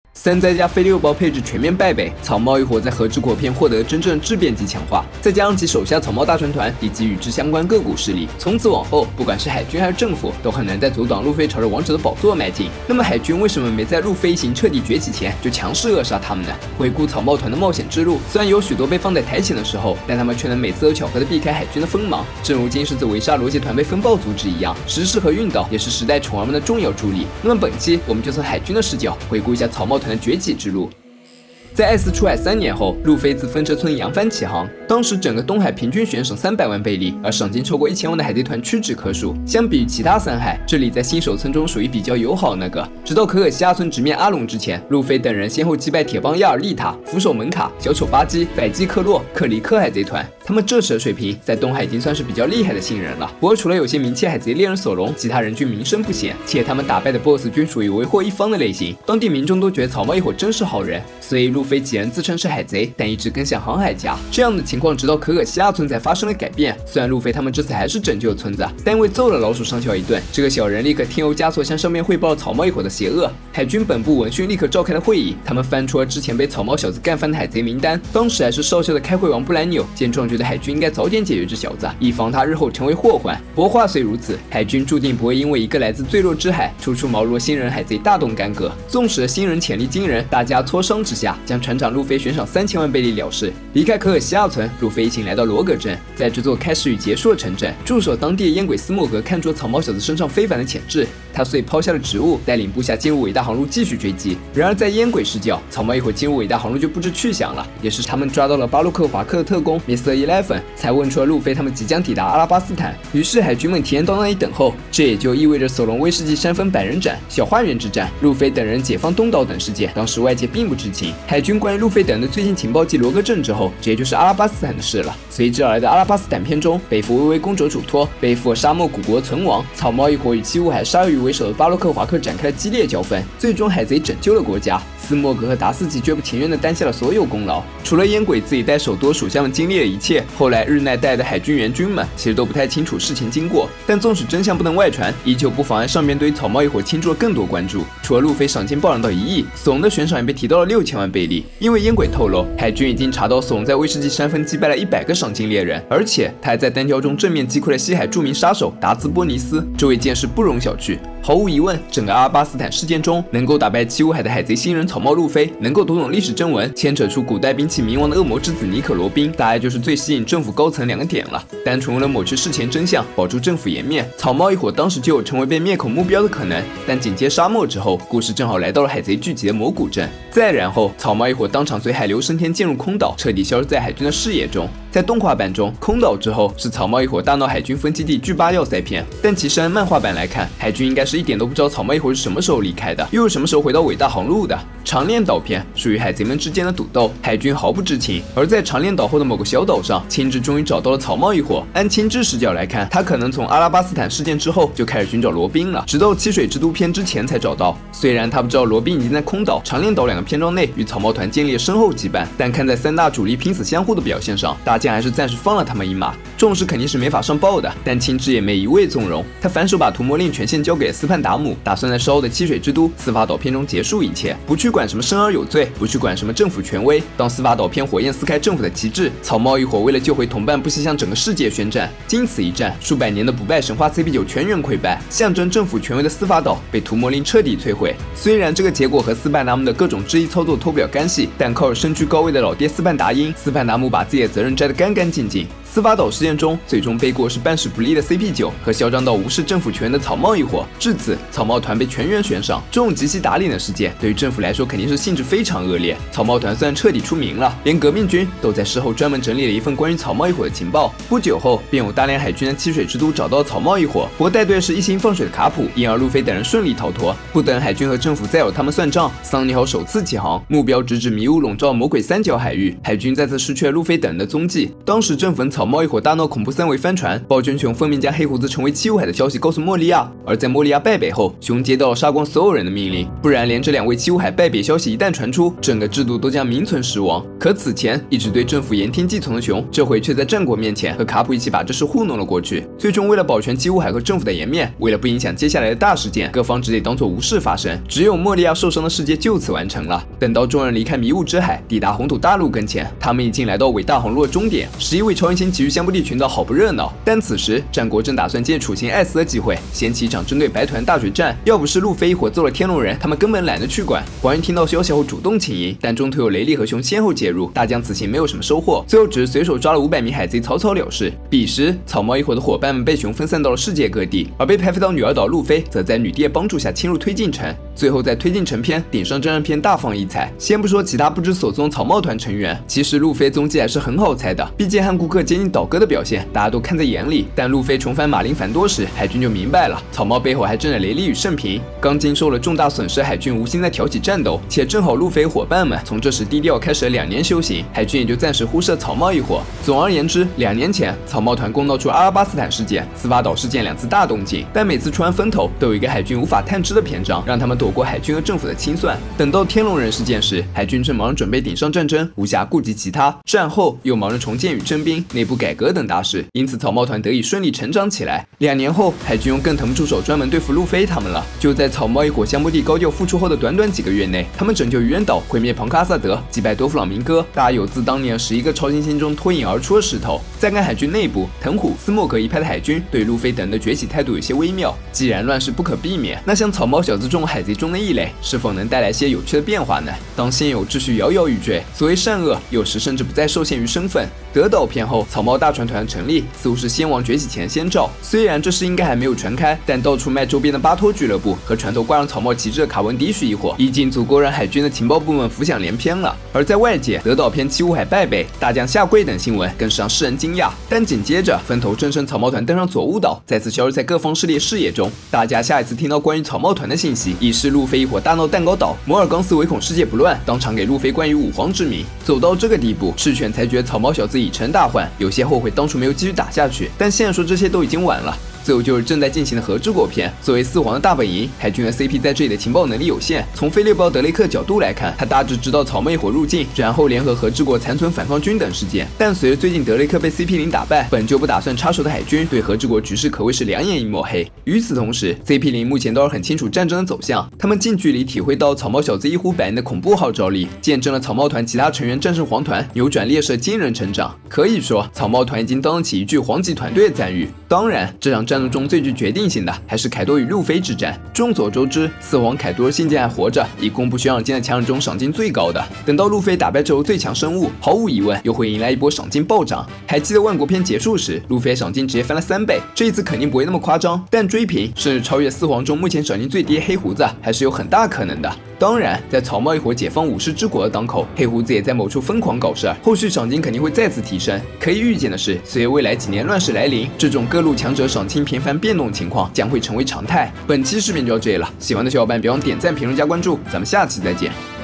3再加飞利诱包配置全面败北，草帽一伙在和之国篇获得真正质变及强化，再加上其手下草帽大船团以及与之相关各股势力，从此往后，不管是海军还是政府，都很难再阻挡路飞朝着王者的宝座迈进。那么海军为什么没在路飞一行彻底崛起前就强势扼杀他们呢？回顾草帽团的冒险之路，虽然有许多被放在台前的时候，但他们却能每次都巧合的避开海军的锋芒，正如金狮子围杀罗杰团被风暴阻止一样，时势和运导也是时代宠儿们的重要助力。那么本期我们就从海军的视角回顾一下草帽团的崛起之路。在艾斯出海3年后，路飞自分车村扬帆起航。当时整个东海平均悬赏300万贝利，而赏金超过1000万的海贼团屈指可数。相比于其他3海，这里在新手村中属于比较友好的那个。直到可可西亚村直面阿龙之前，路飞等人先后击败铁帮亚尔利塔、扶手门卡、小丑巴基、百基克洛、克里克海贼团。他们这时的水平在东海已经算是比较厉害的新人了。不过除了有些名气海贼猎人索隆，其他人均名声不显，且他们打败的 BOSS 均属于为祸一方的类型。当地民众都觉得草帽一伙真是好人，所以路飞几人自称是海贼，但一直更像航海家。这样的情况直到可可西亚村才发生了改变。虽然路飞他们这次还是拯救了村子，但因为揍了老鼠上校一顿，这个小人立刻添油加醋向上面汇报了草帽一伙的邪恶。海军本部闻讯立刻召开了会议，他们翻出了之前被草帽小子干翻的海贼名单。当时还是少校的开会王布兰纽见状，觉得海军应该早点解决这小子，以防他日后成为祸患。不过话虽如此，海军注定不会因为一个来自坠落之海、初出茅庐的新人海贼大动干戈。纵使新人潜力惊人，大家磋商之下，将船长路飞悬赏3000万贝利了事。离开可可西亚村，路飞一行来到罗格镇，在这座开始与结束的城镇驻守当地的烟鬼斯莫格看出了草帽小子身上非凡的潜质，他遂抛下了职务，带领部下进入伟大航路继续追击。然而在烟鬼视角，草帽一伙进入伟大航路就不知去向了，也是他们抓到了巴洛克华克的特工 Mr. 11， 才问出了路飞他们即将抵达阿拉巴斯坦。于是海军们提前到那里等候，这也就意味着索隆威士忌山峰百人斩、小花园之战、路飞等人解放东岛等事件，当时外界并不知情。海军关于路飞等人的最新情报继罗格镇之后，这也就是阿拉巴斯坦的事了。随之而来的阿拉巴斯坦篇中，背负薇薇公主嘱托，背负沙漠古国存亡，草帽一伙与七雾海鲨鱼为首的巴洛克华克展开了激烈交锋，最终海贼拯救了国家。斯莫格和达斯基绝不情愿地担下了所有功劳，除了烟鬼自己带手多属下们经历了一切，后来日奈带的海军援军们其实都不太清楚事情经过。但纵使真相不能外传，依旧不妨碍上面对于草帽一伙倾注了更多关注。除了路飞赏金暴涨到1亿，索隆的悬赏也被提到了6000万贝利。因为烟鬼透露，海军已经查到索隆在威士忌山峰击败了100个赏金猎人，而且他还在单挑中正面击溃了西海著名杀手达兹波尼斯，这位剑士不容小觑。毫无疑问，整个阿拉巴斯坦事件中，能够打败七雾海的海贼新人草帽路飞，能够读懂历史正文，牵扯出古代兵器冥王的恶魔之子尼可罗宾，大概就是最吸引政府高层2个点了。单纯为了抹去事前真相，保住政府颜面，草帽一伙当时就有成为被灭口目标的可能。但紧接沙漠之后，故事正好来到了海贼聚集的魔古镇。再然后，草帽一伙当场随海流升天进入空岛，彻底消失在海军的视野中。在动画版中，空岛之后是草帽一伙大闹海军分基地巨巴要塞篇，但其实按漫画版来看，海军应该是一点都不知道草帽一伙是什么时候离开的，又是什么时候回到伟大航路的。长链岛篇属于海贼们之间的赌斗，海军毫不知情。而在长链岛后的某个小岛上，青雉终于找到了草帽一伙。按青雉视角来看，他可能从阿拉巴斯坦事件之后就开始寻找罗宾了，直到七水之都篇之前才找到。虽然他不知道罗宾已经在空岛、长链岛2个篇章内与草帽团建立了深厚羁绊，但看在3大主力拼死相护的表现上，大将还是暂时放了他们一马。重视肯定是没法上报的，但青雉也没一味纵容，他反手把屠魔令权限交给了斯潘达姆，打算在稍后的七水之都司法岛篇中结束一切，不去管什么生而有罪，不去管什么政府权威。当司法岛篇火焰撕开政府的旗帜，草帽一伙为了救回同伴，不惜向整个世界宣战。经此一战，数百年的不败神话 CP9 全员溃败，象征政府权威的司法岛被屠魔令彻底摧毁。虽然这个结果和斯潘达姆的各种质疑操作脱不了干系，但靠着身居高位的老爹斯潘达因，斯潘达姆把自己的责任摘得干干净净。司法岛事件中，最终背锅是办事不力的 CP9 和嚣张到无视政府权威的草帽一伙。至此，草帽团被全员悬赏。这种极其打脸的事件，对于政府来说肯定是性质非常恶劣。草帽团虽然彻底出名了，连革命军都在事后专门整理了一份关于草帽一伙的情报。不久后，便有大量海军在七水之都找到了草帽一伙，不过带队的是一心放水的卡普，因而路飞等人顺利逃脱。不等海军和政府再有他们算账，桑尼豪首次起航，目标直指迷雾笼罩魔鬼三角海域。海军再次失去了路飞等人的踪迹。当时政府草帽一伙大闹恐怖三维帆船，暴君熊奉命将黑胡子成为七武海的消息告诉莫利亚。而在莫利亚败北后，熊接到了杀光所有人的命令，不然连这2位七武海败北消息一旦传出，整个制度都将名存实亡。可此前一直对政府言听计从的熊，这回却在战国面前和卡普一起把这事糊弄了过去。最终为了保全七武海和政府的颜面，为了不影响接下来的大事件，各方只得当作无事发生。只有莫利亚受伤的世界就此完成了。等到众人离开迷雾之海，抵达红土大陆跟前，他们已经来到伟大航路的终点。11位超英星急于相布地群岛，好不热闹。但此时战国正打算借处刑艾斯的机会，掀起一场针对白团大决战。要不是路飞一伙揍了天龙人，他们根本懒得去管。黄云听到消息后主动请缨，但中途有雷利和熊先后介入，大将此行没有什么收获，最后只是随手抓了500名海贼，草草了事。彼时草帽一伙的伙伴们被熊分散到了世界各地，而被派飞到女儿岛路飞则在女帝的帮助下侵入推进城。最后在推进城篇顶上真人篇大放异彩。先不说其他不知所踪草帽团成员，其实路飞踪迹还是很好猜的，毕竟和顾客接近倒戈的表现大家都看在眼里。但路飞重返马林凡多时，海军就明白了，草帽背后还站着雷利与圣平。刚经受了重大损失，海军无心再挑起战斗，且正好路飞伙伴们从这时低调开始了2年修行，海军也就暂时忽视了草帽一伙。总而言之，2年前草帽团共闹出阿拉巴斯坦事件、司法岛事件2次大动静，但每次出完风头都有一个海军无法探知的篇章，让他们躲过海军和政府的清算。等到天龙人事件时，海军正忙着准备顶上战争，无暇顾及其他。战后又忙着重建与征兵、内部改革等大事，因此草帽团得以顺利成长起来。2年后，海军用更腾不出手，专门对付路飞他们了。就在草帽一伙香波地高调复出后的短短几个月内，他们拯救愚人岛，毁灭庞克阿萨德，击败多弗朗明哥，大有自当年11个超新星中脱颖而出的势头。再看海军内部，藤虎、斯莫格一派的海军对路飞等人的崛起态度有些微妙。既然乱世不可避免，那像草帽小子这种海贼中的异类，是否能带来些有趣的变化呢？当现有秩序摇摇欲坠，所谓善恶有时甚至不再受限于身份。德岛篇后，草帽大船团成立，似乎是先王崛起前的先兆。虽然这事应该还没有传开，但到处卖周边的巴托俱乐部和船头挂上草帽旗帜的卡文迪许一伙，已经足够让海军的情报部门浮想联翩了。而在外界，德岛篇七武海败北、大将下跪等新闻更是让世人惊讶。但紧接着，分头正身草帽团登上佐乌岛，再次消失在各方势力视野中。大家下一次听到关于草帽团的信息，已是路飞一伙大闹蛋糕岛，摩尔冈斯唯恐世界不乱，当场给路飞冠以武皇之名。走到这个地步，赤犬才觉得草帽小子已成大患，有些后悔当初没有继续打下去。但现在说这些都已经晚了。最后就是正在进行的和之国篇。作为四皇的大本营，海军和 CP 在这里的情报能力有限。从菲利堡德雷克角度来看，他大致知道草莓一伙入境，然后联合和之国残存反抗军等事件。但随着最近德雷克被 CP0 打败，本就不打算插手的海军对和之国局势可谓是两眼一抹黑。与此同时 ，CP0 目前倒是很清楚战争的走向，他们近距离体会到草帽小子一呼百应的恐怖号召力，见证了草帽团其他成员战胜黄团，扭转劣势的惊人成长。可以说，草帽团已经当得起一句黄级团队的赞誉。当然，这场战斗中最具决定性的还是凯多与路飞之战。众所周知，四皇凯多的信件还活着，以公布悬赏金的强人中赏金最高的。等到路飞打败这头最强生物，毫无疑问又会迎来一波赏金暴涨。还记得万国篇结束时，路飞赏金直接翻了3倍，这一次肯定不会那么夸张，但追平甚至超越四皇中目前赏金最低的黑胡子，还是有很大可能的。当然，在草帽一伙解放武士之国的当口，黑胡子也在某处疯狂搞事，后续赏金肯定会再次提升。可以预见的是，随着未来几年乱世来临，这种各路强者赏金频繁变动的情况将会成为常态。本期视频就到这里了，喜欢的小伙伴别忘点赞、评论、加关注，咱们下期再见。